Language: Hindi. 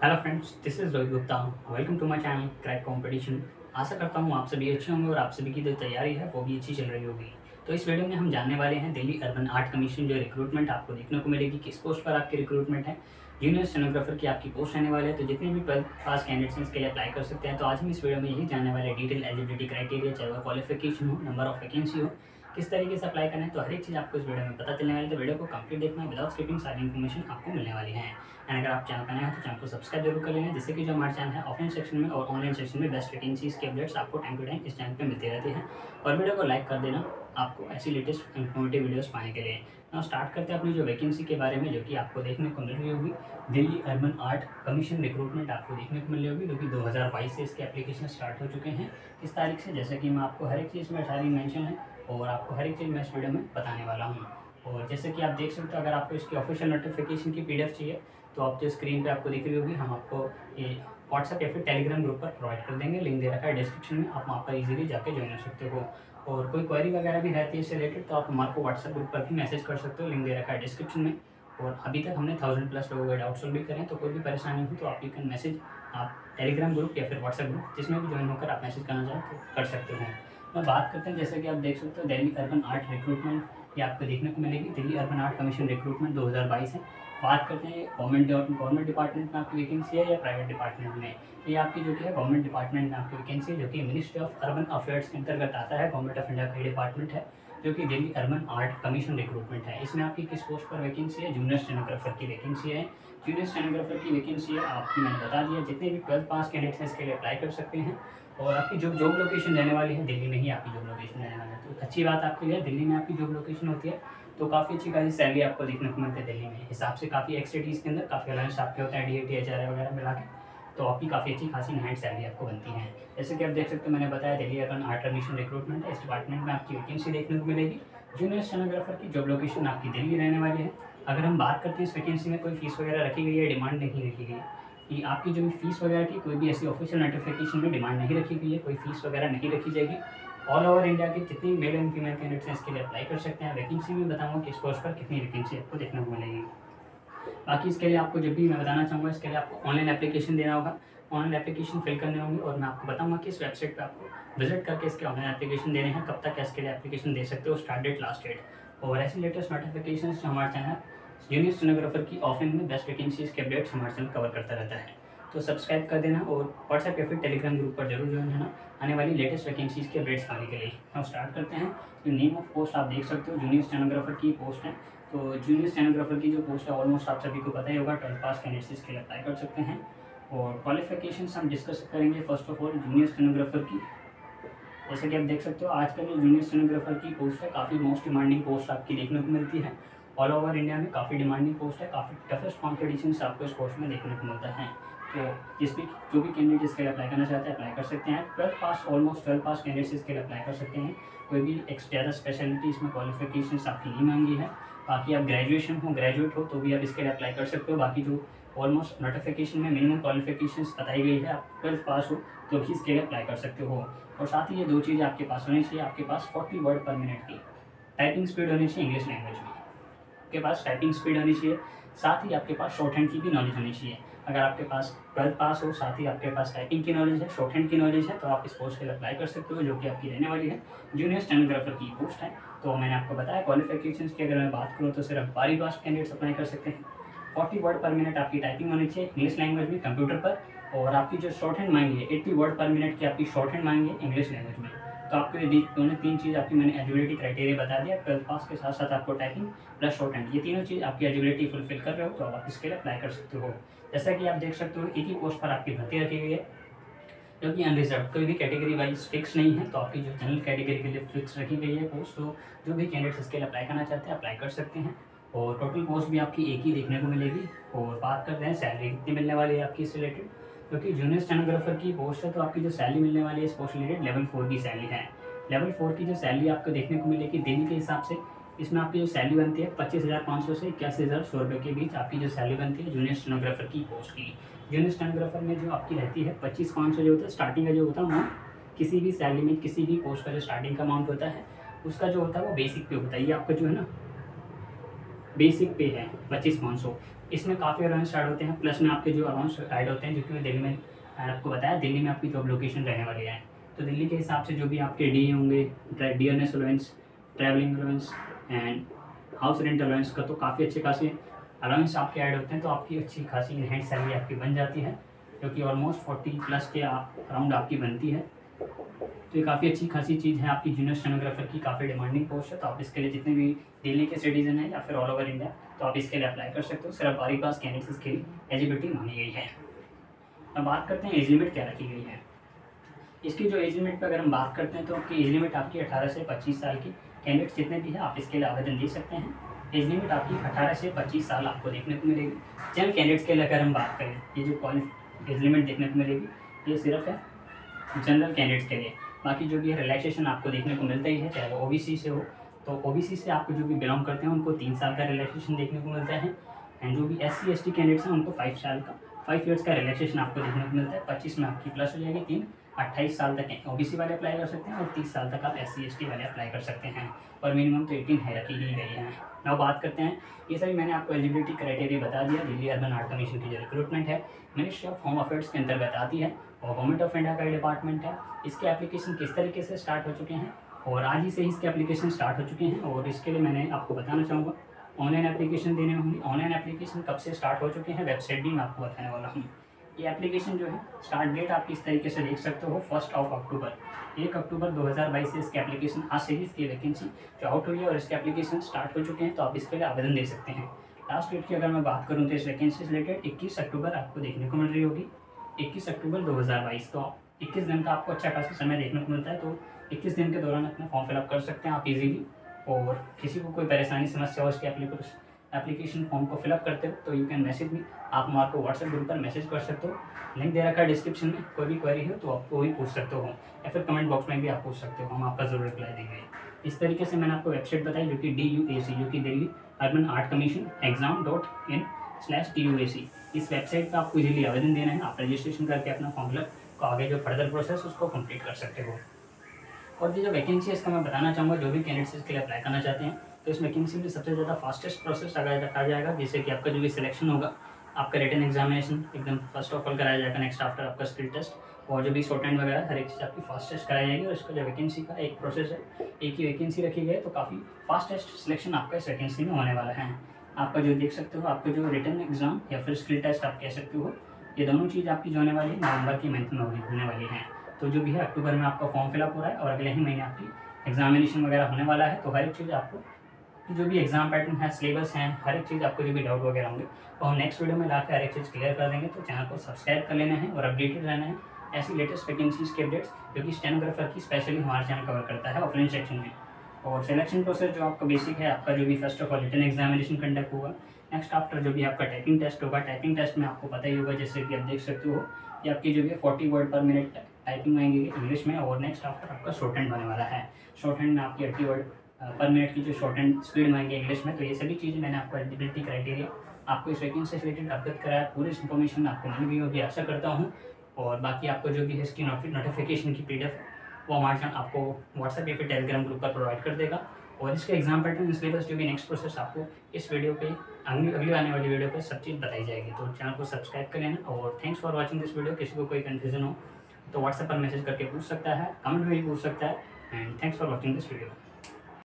Hello friends, this is Rohit Gupta. Welcome to my channel crack competition. आशा करता हूँ आप सभी अच्छे होंगे और आप सभी की जो तैयारी है वो भी अच्छी चल रही होगी। तो इस वीडियो में हम जानने वाले हैं दिल्ली अर्बन आर्ट कमीशन जो रिक्रूटमेंट आपको देखने को मिलेगी, किस पोस्ट पर आपकी रिक्रूटमेंट है। जूनियर स्टेनोग्राफर की आपकी पोस्ट रहने वाली है, तो जितने भी 12th पास कैंडिडेट्स हैं इसके लिए अप्लाई कर सकते हैं। तो आज हम इस वीडियो में यही जानने वाले डिटेल एलिजिबिलिटी क्राइटेरिया, चाहे वो क्वालिफिकेशन हो, नंबर ऑफ वैकेंसी हो, किस तरीके से अप्लाई करना है, तो हर एक चीज़ आपको इस वीडियो में पता चलने वाली है। तो वीडियो को कंप्लीट देखना, विदाउट स्किपिंग सारी इन्फॉर्मेशन आपको मिलने वाली है। एंड अगर आप चैनल पर नए हैं तो चैनल को सब्सक्राइब जरूर कर लेना, जिससे कि जो हमारा चैनल है ऑफलाइन सेक्शन में और ऑनलाइन सेक्शन में बेस्ट वैकेंसीज के अपडेट्स आपको टाइम टू टाइम इस चैनल पे मिलते रहते हैं। और वीडियो को लाइक कर देना आपको ऐसी लेटेस्ट इन्फॉर्मेटिव वीडियोस पाने के लिए। नाउ स्टार्ट करते हैं अपनी जो वैकेंसी के बारे में, जो कि आपको देखने को मिल रही होगी। Delhi urban art commission recruitment आपको देखने को मिल रही होगी, जो कि 2022 से इसके एप्लीकेशन स्टार्ट हो चुके हैं। किस तारीख से, जैसे कि मैं आपको हर एक चीज़ में सारी मेंशन है और आपको हर एक चीज़ मैं इस वीडियो में बताने वाला हूँ। और जैसे कि आप देख सकते हो, अगर आपको इसकी ऑफिशियल नोटिफिकेशन की PDF चाहिए तो आप जो स्क्रीन पे आपको दिख रही होगी, हम आपको ये व्हाट्सएप या फिर टेलीग्राम ग्रुप पर प्रोवाइड कर देंगे। लिंक दे रखा है डिस्क्रिप्शन में, आप वहाँ पर इजीली जाके ज्वाइन हो सकते हो। और कोई क्वेरी वगैरह भी रहती है इससे रिलेटेड तो आप हमारे को व्हाट्सएप ग्रुप पर भी मैसेज कर सकते हो, लिंक दे रखा है डिस्क्रिप्शन में। और अभी तक हमने 1000+ लोगों के डाउट सॉल्व भी करें, तो कोई भी परेशानी हो तो आप यू कैन मैसेज आप टेलीग्राम ग्रुप या फिर व्हाट्सएप ग्रुप जिसमें भी ज्वाइन होकर आप मैसेज करना चाहें तो कर सकते हो। मैं बात करते हैं, जैसे कि आप देख सकते हो दिल्ली अर्बन आर्ट रिक्रूटमेंट ये आपको देखने को मिलेगी। Delhi urban art commission recruitment 2022 है। बात करते हैं गवर्नमेंट डिपार्टमेंट में आपकी वैकेंसी है या प्राइवेट डिपार्टमेंट में। ये आपकी जो कि है गवर्नमेंट डिपार्टमेंट में आपकी वैकेंसी है, जो कि मिनिस्ट्री ऑफ अर्बन अफेयर्स के अंतर्गत आता है। गवर्नमेंट ऑफ इंडिया का ये डिपार्टमेंट है, जो कि Delhi urban art commission recruitment है। इसमें आपकी किस पोस्ट पर वैकेंसी है? जूनियर स्टेनोग्राफर की वैकेंसी है। जूनियर स्टेनोग्राफर की वैकेंसी है आपकी, मैंने बता दिया। जितने भी 12th पास कैंडिडेट्स हैं इसके लिए अप्लाई कर सकते हैं। और आपकी जो जॉब लोकेशन रहने वाली है, दिल्ली में ही आपकी जॉब लोकेशन रहने वाली है। तो अच्छी बात आपके लिए, दिल्ली में आपकी जॉब लोकेशन होती है तो काफ़ी अच्छी खासी सैलरी आपको देखने को मिलती है दिल्ली में। हिसाब से काफ़ी एक्सटीज़ के अंदर काफ़ी अलाउंस आपके होते हैं, DAT HRA वगैरह मिला के, तो आपकी काफ़ी अच्छी खासी नाइट सैलरी आपको बनती है। जैसे कि आप देख सकते हो, मैंने बताया Delhi urban art commission recruitment है। इस डिपार्टमेंट में आपकी वैकेंसी देखने को मिलेगी। जूनियर स्टेनोग्राफर की जॉब लोकेशन आपकी दिल्ली रहने वाली है। अगर हम बात करते हैं इस वैकेंसी में कोई फीस वगैरह रखी गई है, डिमांड नहीं रखी गई कि आपकी जो भी फीस वगैरह की कोई भी ऐसी ऑफिशियल नोटिफिकेशन में डिमांड नहीं रखी गई है, कोई फीस वगैरह नहीं रखी जाएगी। ऑल ओवर इंडिया के जितनी मेल एंड फीमेल कैंडिडेट्स हैं इसके लिए अप्लाई कर सकते हैं। वैकेंसी भी बताऊंगा किस पोस्ट पर कितनी वैकेंसी आपको देखने को मिलेगी। बाकी इसके लिए आपको जब भी मैं बताना चाहूँगा, इसके लिए आपको ऑनलाइन एप्लीकेशन देना होगा, ऑनलाइन एप्लीकेशन फिल करने होंगे। और मैं आपको बताऊँगा कि इस वेबसाइट पे आपको विजिट करके इसके ऑनलाइन एप्लीकेशन देने हैं, कब तक इसके लिए एप्लीकेशन दे सकते हो, स्टार्ट डेट, लास्ट डेट। और ऐसी लेटेस्ट नोटिफिकेशन जो हमारे चैनल जूनियर स्टेनोग्राफर की ऑफलाइन में बेस्ट वैकेंसीज के अपडेट्स हमारे चैनल कवर करता रहता है। तो सब्सक्राइब कर देना और व्हाट्सएप या फिर टेलीग्राम ग्रुप पर जरूर ज्वाइन होना आने वाली लेटेस्ट वैकेंसीज के अपडेट्स पाने के लिए। हम स्टार्ट करते हैं। जो नेम ऑफ पोस्ट आप देख सकते हो, जूनियर स्टेनोग्राफर की पोस्ट है। तो जूनियर स्टेनोग्राफर की जो पोस्ट है ऑलमोस्ट आप सभी को पता ही होगा, 12th पास कैंडिडेट्स इसके लिए अप्लाई कर सकते हैं। और क्वालिफिकेशंस हम डिस्कस करेंगे। First of all junior stenographer की, जैसे कि आप देख सकते हो आजकल जो जूनियर स्टेनोग्राफर की पोस्ट है काफ़ी मोस्ट डिमांडिंग पोस्ट आपकी देखने को मिलती है। ऑल ओवर इंडिया में काफ़ी डिमांडिंग पोस्ट है, काफ़ी टफेस्ट कॉम्पिटिशन आपको इस पोस्ट में देखने को मिलता है। तो जो भी कैंडिडेट इसके लिए अप्लाई करना चाहते हैं अप्लाई कर सकते हैं। 12th पास, ऑलमोस्ट 12 पास कैंडिडेट्स इसके लिए अप्लाई कर सकते हैं। कोई भी एक ज़्यादा स्पेशलिटी इसमें क्वालिफिकेशन आपकी नहीं मांगी है। बाकी आप ग्रेजुएट हो तो भी आप इसके लिए अप्लाई कर सकते हो। बाकी जो ऑलमोस्ट नोटिफिकेशन में मिनिमम क्वालिफिकेशंस बताई गई है, आप 12th पास हो तो भी इसके लिए अप्लाई कर सकते हो। और साथ ही ये दो चीज़ें आपके पास होनी चाहिए। आपके पास 40 वर्ड पर मिनट की टाइपिंग स्पीड होनी चाहिए इंग्लिश लैंग्वेज में, आपके पास टाइपिंग स्पीड होनी चाहिए। साथ ही आपके पास शॉर्ट हैंड की भी नॉलेज होनी चाहिए। अगर आपके पास 12th पास हो, साथ ही आपके पास टाइपिंग की नॉलेज है, शॉर्ट हैंड की नॉलेज है, तो आप इस पोस्ट के लिए अप्लाई कर सकते हो, जो कि आपकी रहने वाली है। जूनियर स्टेनोग्राफर की पोस्ट है। तो मैंने आपको बताया क्वालिफिकेशंस की अगर मैं बात करूँ तो सिर्फ 12 पास कैंडिडेट्स अप्लाई कर सकते हैं। 40 वर्ड पर मिनट आपकी टाइपिंग होनी चाहिए इंग्लिश लैंग्वेज में कंप्यूटर पर। और आपकी जो शॉर्ट हैंड मांगी है 80 वर्ड पर मिनट की आपकी शॉर्ट हैंड मांगी है इंग्लिश लैंग्वेज में। तो आपको ये दोनों तीन चीज़ आपकी मैंने एलिजिबिलिटी क्राइटेरिया बता दिया। 12th पास के साथ साथ आपको टाइपिंग प्लस शॉर्ट हैंड, ये तीनों चीज़ आपकी एलिजिबिलिटी फुलफिल कर रहे हो तो आप इसके लिए अप्लाई कर सकते हो। जैसा कि आप देख सकते हो एक ही पोस्ट पर आपकी भर्ती रखी गई है, जो कि अनरिजर्व, कोई भी कैटेगरी वाइज फिक्स नहीं है। तो आपकी जो जनरल कैटेगरी के लिए फिक्स रखी गई है पोस्ट, तो जो भी कैंडिडेट्स इसके लिए अप्लाई करना चाहते हैं अप्लाई कर सकते हैं। और टोटल पोस्ट भी आपकी एक ही देखने को मिलेगी। और बात करते हैं सैलरी कितनी मिलने वाली है आपकी इस रिलेटेड, क्योंकि जूनियर स्टेनोग्राफर की पोस्ट है तो आपकी जो सैलरी मिलने वाली है इस पोस्ट रिलेटेड लेवल 4 की सैलरी है। लेवल 4 की जो सैलरी आपको देखने को मिलेगी दिल्ली के हिसाब से, इसमें आपकी जो सैलरी बनती है 25,500 से 81,100 रुपये के बीच आपकी जो सैलरी बनती है जूनियर स्टेनोग्राफर की पोस्ट की। जूनियर स्टेनोग्राफर में जो आपकी रहती है 25,500 जो होता है स्टार्टिंग का जो होता है अमाउंट, किसी भी सैलरी में किसी भी पोस्ट का जो स्टार्टिंग का अमाउंट होता है उसका जो होता है वो बेसिक पे होता है। ये आपका जो है ना बेसिक पे है 25,500। इसमें काफ़ी अलाउंस स्टार्ट होते हैं, प्लस में आपके जो अलाउंस ऐड होते हैं, जो कि मैं दिल्ली में मैंने आपको बताया दिल्ली में आपकी जॉब लोकेशन रहने वाली है। तो दिल्ली के हिसाब से जो भी आपके डी होंगे, dearness allowance, travelling allowance and house rent allowance का तो काफ़ी अच्छे खासे अलाउंस आपके ऐड होते हैं। तो आपकी अच्छी खासी इन हैंड सैलरी आपकी बन जाती है, जो कि ऑलमोस्ट 40 प्लस के अराउंड आपकी बनती है। तो ये काफ़ी अच्छी खासी चीज़ है आपकी। जूनियर स्टेनोग्राफर की काफ़ी डिमांडिंग पोस्ट है, तो आप इसके लिए जितने भी दिल्ली के सिटीजन हैं या फिर ऑल ओवर इंडिया, तो आप इसके लिए अप्लाई कर सकते हो। सिर्फ 12 पास कैंडिडेट्स के लिए एलिजिबिलिटी मांगी गई है। अब बात करते हैं एज लिमिट क्या रखी गई है। इसकी जो एज लिमिट पर अगर हम बात करते हैं तो आपकी एज लिमिट आपकी 18 से 25 साल की, कैंडिडेट्स जितने भी हैं आप इसके लिए आवेदन दे सकते हैं। एज लिमिट आपकी 18 से 25 साल आपको देखने को मिलेगी। जनरल कैंडिडेट्स के लिए अगर हम बात करें, ये जो एज लिमिट देखने को मिलेगी ये सिर्फ है जनरल कैंडिडेट्स के लिए। बाकी जो भी है रिलैक्सेशन आपको देखने को मिलता ही है, चाहे वो ओबीसी से हो, तो ओबीसी से आपको जो भी बिलोंग करते हैं उनको 3 साल का रिलैक्सेशन देखने को मिलता है। एंड जो भी SC ST कैंडिडेट्स हैं उनको 5 ईयर्स का रिलैक्सेशन आपको देखने को मिलता है। 25 में आपकी प्लस हो जाएगी 3, 28 साल तक ओबीसी वाले अप्लाई कर सकते हैं और 30 साल तक आप SC ST वाले अप्लाई कर सकते हैं। और मिनिमम तो 18 है रखी ही गई है। अब बात करते हैं, ये सभी मैंने आपको एलिजिबिलिटी क्राइटेरिया बता दिया। दिल्ली अर्बन आर्ट कमीशन की जो रिक्रूटमेंट है मिनिस्ट्री ऑफ होम अफेयर्स के अंतर्गत आती है और गवर्नमेंट ऑफ इंडिया का डिपार्टमेंट है। इसके एप्लीकेशन किस तरीके से स्टार्ट हो चुके हैं, और आज ही से ही इसके एप्लीकेशन स्टार्ट हो चुके हैं। और इसके लिए मैंने आपको बताना चाहूँगा ऑनलाइन एप्लीकेशन देने होंगे। ऑनलाइन एप्लीकेशन कब से स्टार्ट हो चुके हैं, वेबसाइट भी मैं आपको बताने वाला हूँ। ये एप्लीकेशन जो है स्टार्ट डेट आप इस तरीके से देख सकते हो, 1 अक्टूबर 1 अक्टूबर 2022 से इसके एप्लीकेशन आज से ही इसकी वैकेंसी जो आउट हुई है और इसके एप्लीकेशन स्टार्ट हो चुके हैं, तो आप इसके लिए आवेदन दे सकते हैं। लास्ट डेट की अगर मैं बात करूँ तो इस वैकेंसी से रिलेटेड 21 अक्टूबर आपको देखने को मिल रही होगी। 21 अक्टूबर 2022, तो 21 दिन का आपको अच्छा खासा समय देखने को मिलता है। तो 21 दिन के दौरान अपना फॉर्म फिलअप कर सकते हैं आप इजीली। और किसी को कोई परेशानी समस्या हो इसके एप्लीकेशन फॉर्म को फिलअप करते हो तो यू कैन मैसेज मी, आप हमारे को व्हाट्सएप ग्रुप पर मैसेज कर सकते हो। लिंक दे रखा है डिस्क्रिप्शन में, कोई भी क्वेरी हो तो आप वही पूछ सकते हो, या फिर कमेंट बॉक्स में भी आप पूछ सकते हो, हम आपका ज़रूर रिप्लाई देंगे। इस तरीके से मैंने आपको वेबसाइट बताई जो कि DUAC जो कि Delhi urban art commission exam.in/TUAC। इस वेबसाइट पर आपको इजीली आवेदन देना है। आप रजिस्ट्रेशन करके अपना फॉर्म फिलअप को आगे जो फर्दर प्रोसेस उसको कंप्लीट कर सकते हो। और ये जो वैकेंसी है इसका मैं बताना चाहूँगा, जो भी कैंडिडेट्स इसके लिए अप्लाई करना चाहते हैं तो इस वैकेंसी में सबसे ज़्यादा फास्टेस्ट प्रोसेस रखा जाएगा, जिससे कि आपका जो भी सिलेक्शन होगा, आपका रिटन एग्जामिनेशन एकदम फर्स्ट ऑफ ऑल कराया जाएगा, नेक्स्ट आफ्टर आपका स्किल टेस्ट और जो भी शॉर्ट हैंड वगैरह हर एक चीज़ आपकी फास्टेस्ट कराई जाएगी। और इसका जो वैकेंसी का एक प्रोसेस है, एक ही वैकेंसी रखी गई है, तो काफ़ी फास्टेस्ट सिलेक्शन आपका इस वैकेंसी में होने वाला है। आपका जो देख सकते हो, आपका जो रिटन एग्जाम या फिर स्किल टेस्ट आप कह सकते हो, ये दोनों चीज़ आपकी जो होने वाली है नवंबर के मंथ में होने वाली है। तो जो भी है अक्टूबर में आपका फॉर्म फिलअप हो रहा है और अगले ही महीने आपकी एग्जामिनेशन वगैरह होने वाला है। तो हर एक चीज़ आपको जो भी एग्जाम पैटर्न है, सिलेबस हैं, हर एक चीज़ आपको जो भी डाउट वगैरह होंगे तो हम नेक्स्ट वीडियो में लाकर हर एक चीज़ क्लियर कर देंगे। तो चैनल को सब्सक्राइब कर लेना है और अपडेटेड रहना है ऐसी लेटेस्ट वैकेंसीज के अपडेट्स जो कि स्टेनोग्राफर की स्पेशली हमारा चैनल कवर करता है ऑफलाइन सेक्शन में। और सिलेक्शन प्रोसेस जो आपका बेसिक है, आपका जो भी first of all written examination conduct होगा, नेक्स्ट आफ्टर जो भी आपका टाइपिंग टेस्ट होगा, टाइपिंग टेस्ट में आपको पता ही होगा जैसे कि आप देख सकते हो कि आपकी जो भी 40 वर्ड पर मिनट टाइपिंग आएंगे इंग्लिश में। और नेक्स्ट आफ्टर आपका शॉर्ट हैंड होने वाला है, शॉर्ट हैंड में आपकी 80 वर्ड पर मिनट की जो शॉर्ट हैंड स्पीड मांगेंगे इंग्लिश में। तो ये सभी चीज़ें मैंने आपको एलिजिबिलिटी क्राइटेरिया आपको इस वैकेंसी से रिलेटेड अवगत कराया, पूरी इन्फॉर्मेशन आपको मिल गई होगी आशा करता हूँ। और बाकी आपको जो भी है इसकी नोटिफिकेशन की PDF वो हमारे चैनल आपको व्हाट्सएप या फिर टेलीग्राम ग्रुप पर प्रोवाइड कर देगा। और इसके एग्जाम पैटर्न सिलेबस जो भी नेक्स्ट प्रोसेस आपको इस वीडियो पे अगली आने वाली वीडियो पे सब चीज़ बताई जाएगी। तो चैनल को सब्सक्राइब कर लेना और thanks for watching this video. किसी को कोई कन्फ्यूजन हो तो व्हाट्सएप पर मैसेज करके पूछ सकता है, कमेंट में भी पूछ सकता है। And thanks for watching this video.